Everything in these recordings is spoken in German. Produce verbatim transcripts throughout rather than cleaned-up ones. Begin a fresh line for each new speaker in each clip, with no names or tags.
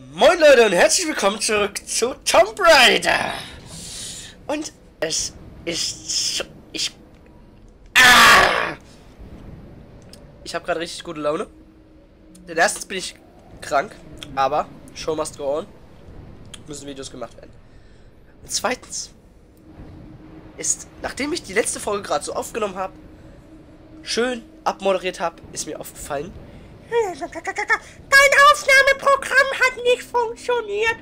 Moin Leute und herzlich willkommen zurück zu Tomb Raider. Und es ist so, ich ah! Ich habe gerade richtig gute Laune. Denn erstens bin ich krank, aber Show must go on. Müssen Videos gemacht werden. Und zweitens ist, nachdem ich die letzte Folge gerade so aufgenommen habe, schön abmoderiert habe, ist mir aufgefallen, dein Aufnahmeprogramm hat nicht funktioniert.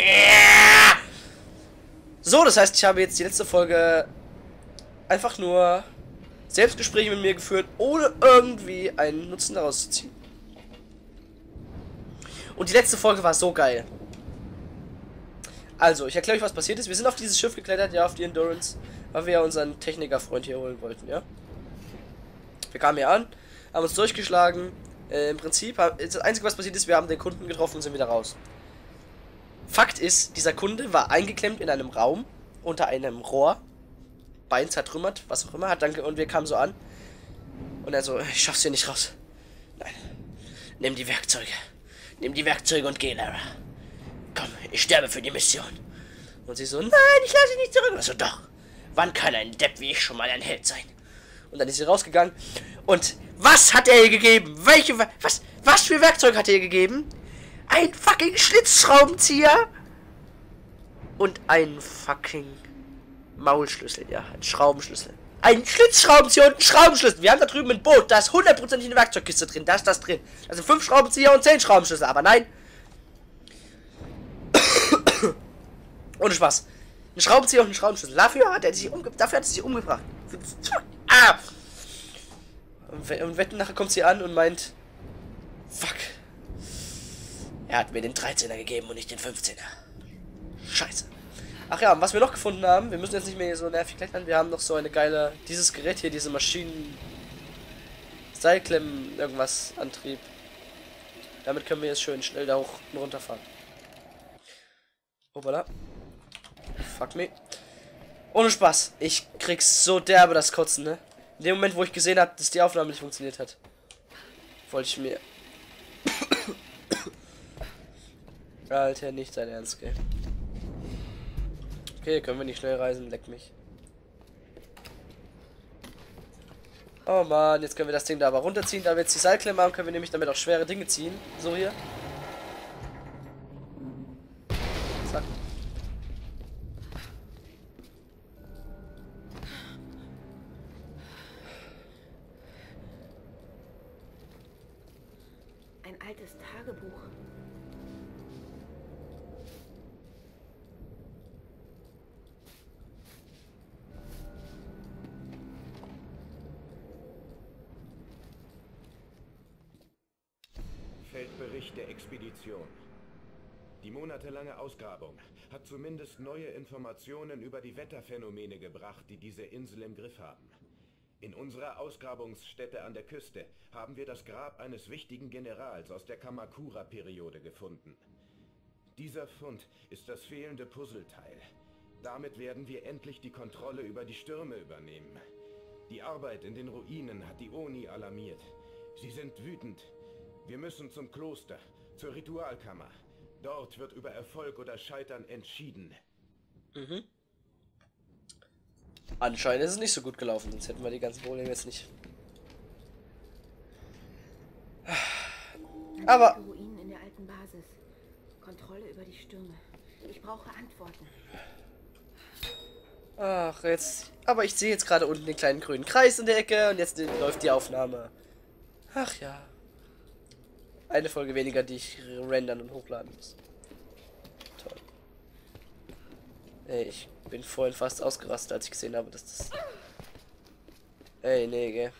So, das heißt, ich habe jetzt die letzte Folge einfach nur Selbstgespräche mit mir geführt, ohne irgendwie einen Nutzen daraus zu ziehen. Und die letzte Folge war so geil. Also, ich erkläre euch, was passiert ist. Wir sind auf dieses Schiff geklettert, ja, auf die Endurance, weil wir ja unseren Technikerfreund hier holen wollten, ja. Wir kamen hier an, haben uns durchgeschlagen. Äh, Im Prinzip, das Einzige, was passiert ist, wir haben den Kunden getroffen und sind wieder raus. Fakt ist, dieser Kunde war eingeklemmt in einem Raum, unter einem Rohr, Bein zertrümmert, was auch immer, hat dann, und wir kamen so an. Und er so, ich schaff's hier nicht raus. Nein, nimm die Werkzeuge. Nimm die Werkzeuge und geh, Lara. Komm, ich sterbe für die Mission. Und sie so, nein, ich lasse dich nicht zurück. Und so, doch, wann kann ein Depp wie ich schon mal ein Held sein? Und dann ist sie rausgegangen. Und was hat er ihr gegeben? Welche, was, was für Werkzeug hat er ihr gegeben? Ein fucking Schlitzschraubenzieher und ein fucking Maulschlüssel, ja, ein Schraubenschlüssel. Ein Schlitzschraubenzieher und ein Schraubenschlüssel. Wir haben da drüben ein Boot, da ist hundertprozentig eine Werkzeugkiste drin, da ist das drin. Also fünf Schraubenzieher und zehn Schraubenschlüssel, aber nein. Ohne Spaß. Ein Schraubenzieher und ein Schraubenschlüssel. Dafür hat er sich, umge dafür hat er sich umgebracht. Ah! Und wetten, nachher kommt sie an und meint, fuck. Er hat mir den dreizehner gegeben und nicht den fünfzehner. Scheiße. Ach ja, und was wir noch gefunden haben, wir müssen jetzt nicht mehr so nervig klettern, wir haben noch so eine geile, dieses Gerät hier, diese Maschinen, Seilklemmen, irgendwas, Antrieb. Damit können wir jetzt schön schnell da hoch und runter fahren. Hoppala. Fuck me. Ohne Spaß, ich krieg's so derbe das Kotzen, ne? In dem Moment, wo ich gesehen habe, dass die Aufnahme nicht funktioniert hat, wollte ich mir... Alter, nicht dein Ernst, gell? Okay, können wir nicht schnell reisen, leck mich. Oh man, jetzt können wir das Ding da aber runterziehen. Da wir jetzt die Seilklemme haben, können wir nämlich damit auch schwere Dinge ziehen. So hier. Zack.
Ein altes Tagebuch.
Feldbericht der Expedition. Die monatelange Ausgrabung hat zumindest neue Informationen über die Wetterphänomene gebracht, die diese Insel im Griff haben. In unserer Ausgrabungsstätte an der Küste haben wir das Grab eines wichtigen Generals aus der Kamakura-Periode gefunden. Dieser Fund ist das fehlende Puzzleteil. Damit werden wir endlich die Kontrolle über die Stürme übernehmen. Die Arbeit in den Ruinen hat die Oni alarmiert. Sie sind wütend. Wir müssen zum Kloster, zur Ritualkammer. Dort wird über Erfolg oder Scheitern entschieden.
Mhm. Anscheinend ist es nicht so gut gelaufen, sonst hätten wir die ganzen Probleme jetzt nicht. Aber...
Ruinen in der alten Basis. Kontrolle über die Stürme. Ich brauche Antworten.
Ach, jetzt... Aber ich sehe jetzt gerade unten den kleinen grünen Kreis in der Ecke und jetzt läuft die Aufnahme. Ach ja. Eine Folge weniger, die ich rendern und hochladen muss. Toll. Ey, ich bin vorhin fast ausgerastet, als ich gesehen habe, dass das... Ey, nee, gell.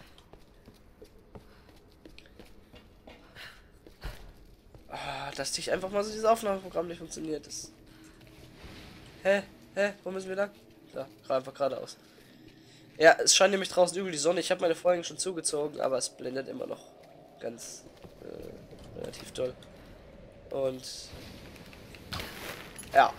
Ah, dass dich einfach mal so dieses Aufnahmeprogramm nicht funktioniert. Das... Hä? Hä? Wo müssen wir lang? Da, einfach geradeaus. Ja, es scheint nämlich draußen übel die Sonne. Ich habe meine Folgen schon zugezogen, aber es blendet immer noch ganz... Äh, relativ toll. Und ja.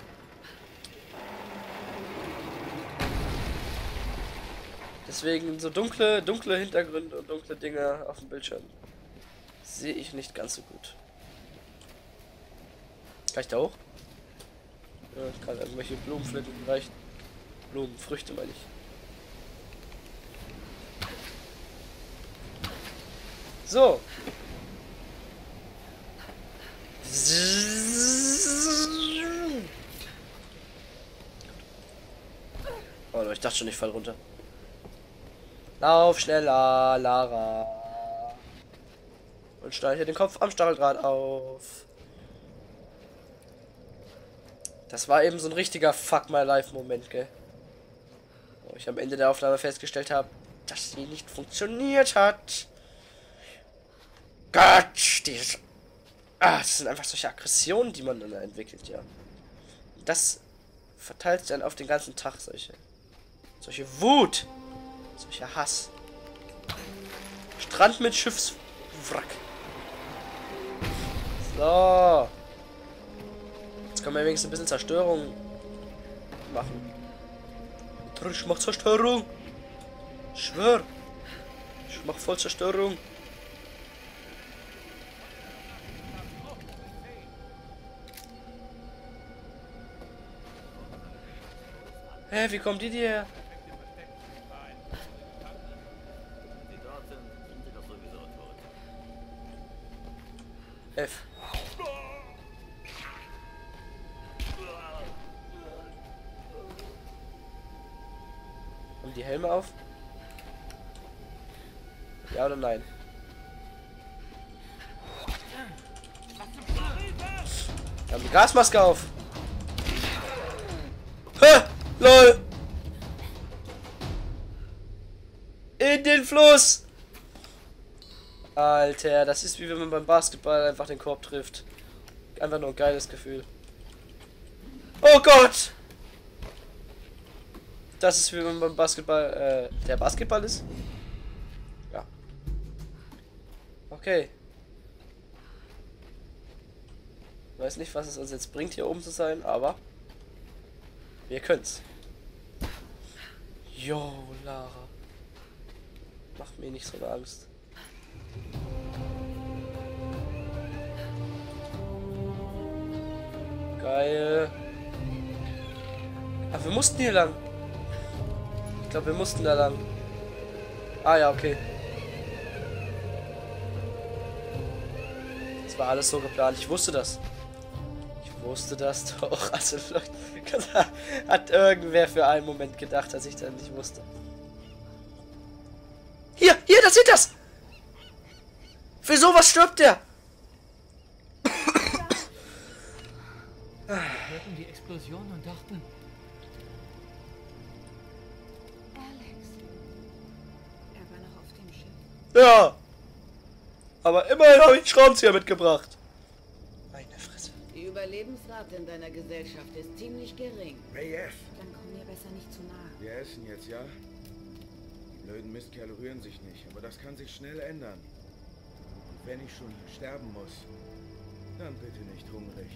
Deswegen so dunkle, dunkle Hintergründe und dunkle Dinge auf dem Bildschirm sehe ich nicht ganz so gut. Vielleicht auch. Ja, ich kann irgendwelche Blumenflöten reichen. Blumenfrüchte meine ich. So. Oh, ich dachte schon, ich fall runter. Lauf schneller, Lara. Und schneide den Kopf am Stacheldraht auf. Das war eben so ein richtiger Fuck My Life Moment, gell? Wo ich am Ende der Aufnahme festgestellt habe, dass sie nicht funktioniert hat. Gott, dieses... Ah, das sind einfach solche Aggressionen, die man dann entwickelt, ja. Das verteilt sich dann auf den ganzen Tag, solche... Solche Wut. Solcher Hass. Strand mit Schiffswrack. So. Jetzt können wir wenigstens ein bisschen Zerstörung machen. Ich mach Zerstörung. Ich schwör. Ich mach voll Zerstörung. Hä, wie kommt die dir her? F. Haben die Helme auf? Ja oder nein? Wir haben die Gasmaske auf. Hä? LOL! In den Fluss! Alter, das ist wie wenn man beim Basketball einfach den Korb trifft. Einfach nur ein geiles Gefühl. Oh Gott! Das ist wie wenn man beim Basketball, äh, der Basketball ist? Ja. Okay. Ich weiß nicht, was es uns jetzt bringt, hier oben zu sein, aber wir können's. Jo, Lara. Macht mir nicht so eine Angst. Geil. Ach, wir mussten hier lang. Ich glaube, wir mussten da lang. Ah ja, okay. Das war alles so geplant. Ich wusste das. Ich wusste das doch. Also Leute, hat irgendwer für einen Moment gedacht, dass ich das nicht wusste. Hier, hier, das sind das! Für sowas stirbt der!
Wir hörten die Explosion und dachten...
Alex. Er war noch auf dem Schiff.
Ja! Aber immerhin habe ich einen Schraubenzieher mitgebracht. Meine Fresse.
Die Überlebensrate in deiner Gesellschaft ist ziemlich gering.
Reyes,
Dann komm mir besser nicht zu nah.
wir essen jetzt, ja? Die blöden Mistkerle rühren sich nicht, aber das kann sich schnell ändern. Und wenn ich schon sterben muss, dann bitte nicht hungrig.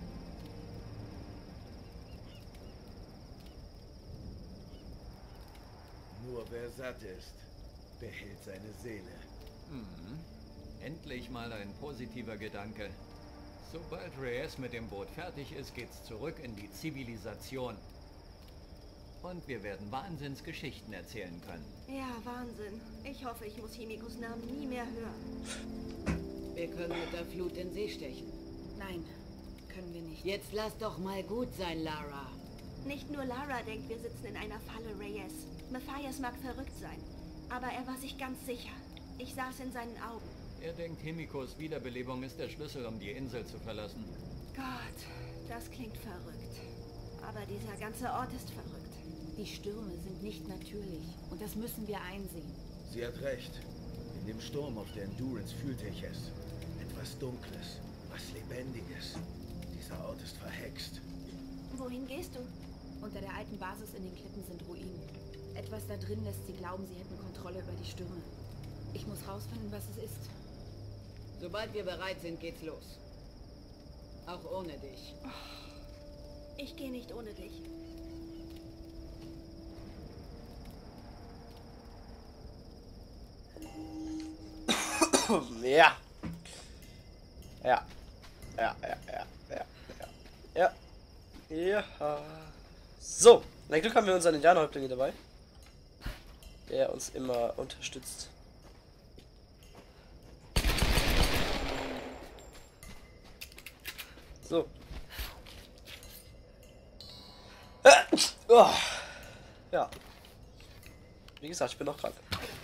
Nur wer satt ist, behält seine Seele.
Mhm. Endlich mal ein positiver Gedanke. Sobald Reyes mit dem Boot fertig ist, geht's zurück in die Zivilisation. Und wir werden Wahnsinnsgeschichten erzählen können.
Ja, Wahnsinn. Ich hoffe, ich muss Himikos Namen nie mehr hören.
Wir können mit der Flut in See stechen.
Nein, können wir nicht.
Jetzt lass doch mal gut sein, Lara.
Nicht nur Lara denkt, wir sitzen in einer Falle, Reyes. Matthias mag verrückt sein, aber er war sich ganz sicher. Ich saß in seinen Augen.
Er denkt, Himikos Wiederbelebung ist der Schlüssel, um die Insel zu verlassen.
Gott, das klingt verrückt. Aber dieser ganze Ort ist verrückt.
Die Stürme sind nicht natürlich und das müssen wir einsehen.
Sie hat recht. In dem Sturm auf der Endurance fühlte ich es. Etwas Dunkles, was Lebendiges. Dieser Ort ist verhext.
Wohin gehst du?
Unter der alten Basis in den Klippen sind Ruinen. Etwas da drin lässt sie glauben, sie hätten Kontrolle über die Stürme. Ich muss rausfinden, was es ist. Sobald wir bereit sind, geht's los. Auch ohne dich.
Ich gehe nicht ohne dich.
Ja. Ja. Ja, ja, ja, ja, ja. Ja. So, mein Glück haben wir unseren Indianerhäuptlinge dabei, der uns immer unterstützt. So. Oh. Ja. Wie gesagt, ich bin noch krank.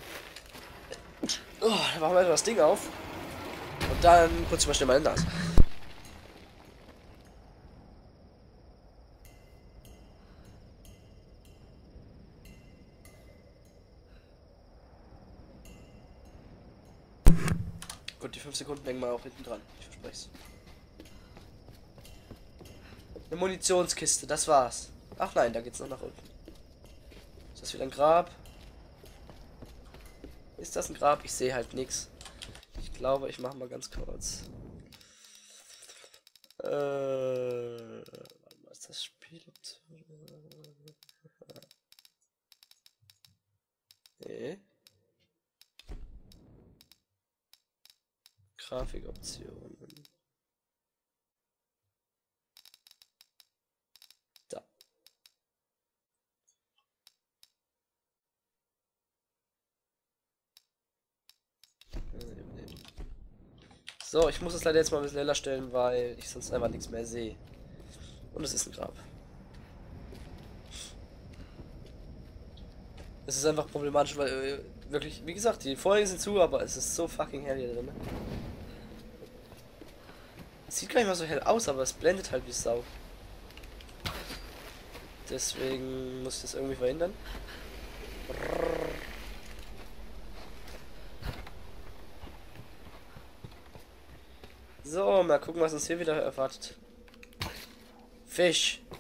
Oh, dann machen wir das Ding auf. Und dann putze ich mal schnell meine Nase. Gut, die fünf Sekunden denken wir auch hinten dran. Ich verspreche es. Eine Munitionskiste, das war's. Ach nein, da geht's noch nach unten. Ist das wieder ein Grab? Ist das ein Grab? Ich sehe halt nichts. Ich glaube, ich mache mal ganz kurz. Äh, was ist das Spiel? Nee. Grafikoptionen. Da. So, ich muss es leider jetzt mal ein bisschen heller stellen, weil ich sonst einfach nichts mehr sehe. Und es ist ein Grab. Es ist einfach problematisch, weil äh, wirklich, wie gesagt, die Vorhänge sind zu, aber es ist so fucking hell hier drin. Es sieht gar nicht mal so hell aus, aber es blendet halt wie Sau. Deswegen muss ich das irgendwie verhindern. So, mal gucken, was uns hier wieder erwartet. Fisch.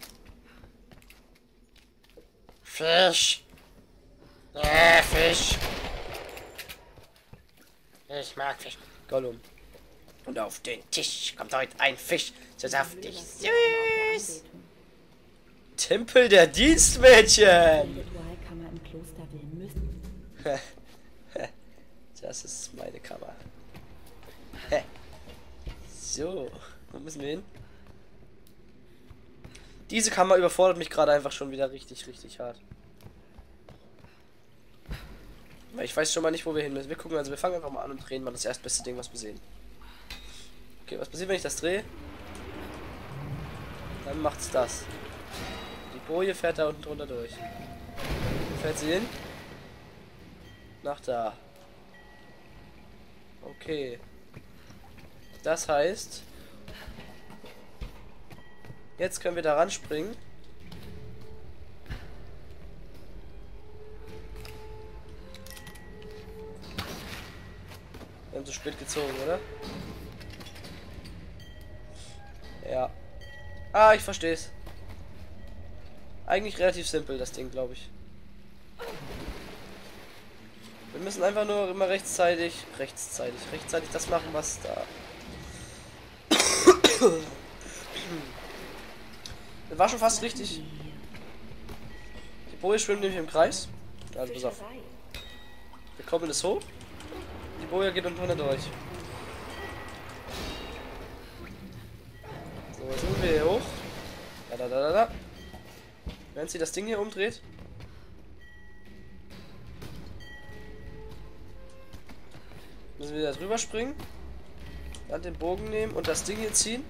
Fisch. Ja, Fisch. Ich mag Fisch. Gollum. Und auf den Tisch kommt heute ein Fisch, so saftig süß. Tempel der Dienstmädchen. Das ist meine Kammer. So, wo müssen wir hin? Diese Kammer überfordert mich gerade einfach schon wieder richtig, richtig hart. Weil ich weiß schon mal nicht, wo wir hin müssen. Wir gucken, also wir fangen einfach mal an und drehen mal das erstbeste Ding, was wir sehen. Okay, was passiert, wenn ich das drehe? Dann macht's das. Die Boje fährt da unten drunter durch. Wo fährt sie hin? Nach da. Okay. Das heißt, jetzt können wir da ranspringen. Wir haben so spät gezogen, oder? Ja. Ah, ich verstehe es. Eigentlich relativ simpel, das Ding, glaube ich. Wir müssen einfach nur immer rechtzeitig, rechtzeitig, rechtzeitig das machen, was da. Das war schon fast richtig. Die Boje schwimmt nämlich im Kreis. Also pass auf. Wir koppeln es hoch. Die Boje geht unten drunter durch. So, jetzt sind wir hier hoch. Da, da, da, da, da. Während sie das Ding hier umdreht. Müssen wir da drüber springen. Dann den Bogen nehmen und das Ding hier ziehen.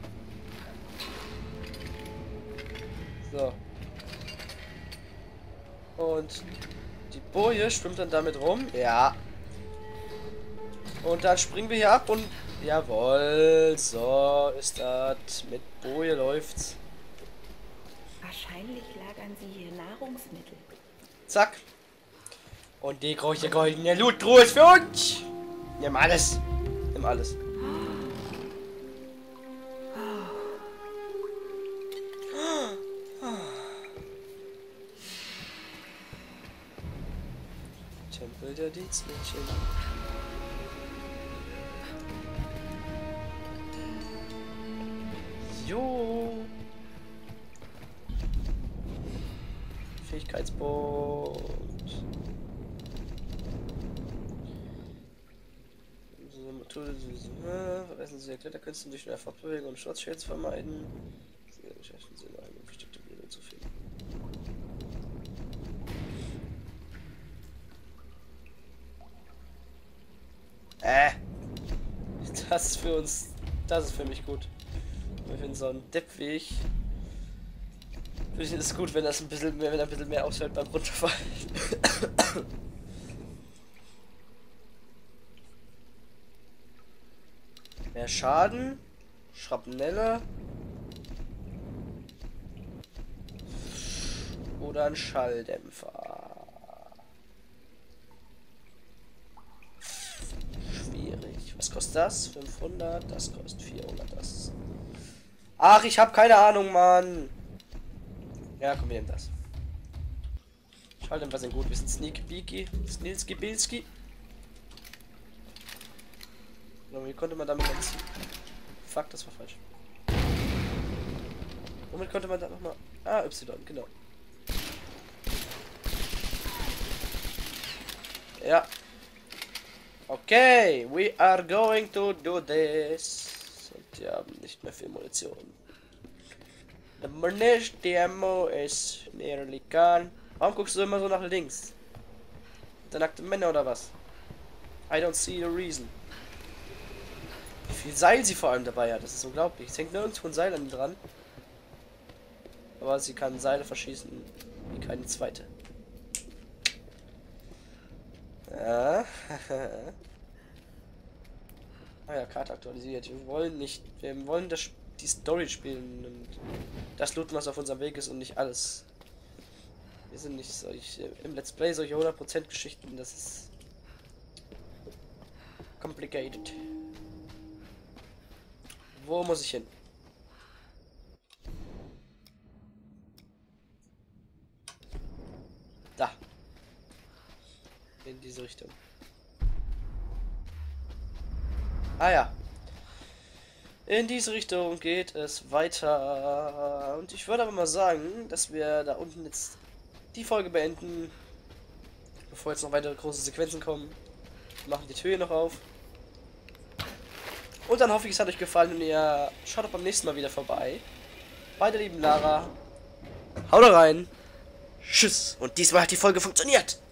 So. Und die Boje schwimmt dann damit rum. Ja. Und dann springen wir hier ab und... Jawohl. So ist das. Mit Boje läuft's.
Wahrscheinlich lagern sie hier Nahrungsmittel.
Zack. Und die große goldene Loot-Truhe ist für uns. Nimm alles. Nimm alles. Tempel der Dienstmädchen. Jo. Fähigkeitspunkt. Verweisen Sie der Kletterkünste durch eine Fortbewegung und Schutzschilds vermeiden. Sie geschäften Sie eine Äh. Das ist für uns. Das ist für mich gut. Ich finde so ein Depp wie ich. Ich finde es gut, wenn das ein bisschen mehr, wenn er ein bisschen mehr ausfällt beim Runterfallen. Mehr Schaden. Schrapnelle. Oder ein Schalldämpfer. Schwierig. Was kostet das? fünfhundert. Das kostet vierhundert. Das. Ach, ich habe keine Ahnung, Mann. Ja, komm, wir nehmen das. Schalldämpfer sind gut. Wir sind Sneaky Beaky. Snilski Bilski. Wie konnte man damit entziehen? Fuck, das war falsch. Womit konnte man da nochmal... Ah, Y, genau. Ja. Okay, we are going to do this. Und wir haben nicht mehr viel Munition. The Munition, the ammo is nearly gone. Warum guckst du immer so nach links? Der nackte Männer oder was? I don't see the reason. Wie viel Seil sie vor allem dabei hat, das ist unglaublich. Es hängt nirgendwo ein Seil an ihr dran. Aber sie kann Seile verschießen wie keine zweite. Ja. Ah ja, Karte aktualisiert. Wir wollen nicht, wir wollen das, die Story spielen und das looten, was auf unserem Weg ist und nicht alles. Wir sind nicht solche, im Let's Play solche hundert Prozent Geschichten, das ist complicated. Wo muss ich hin? Da. In diese Richtung. Ah ja. In diese Richtung geht es weiter. Und ich würde aber mal sagen, dass wir da unten jetzt die Folge beenden. Bevor jetzt noch weitere große Sequenzen kommen. Wir machen die Tür noch auf. Und dann hoffe ich, es hat euch gefallen und ihr schaut auch beim nächsten Mal wieder vorbei. Bei der lieben Lara. Haut rein. Tschüss. Und diesmal hat die Folge funktioniert.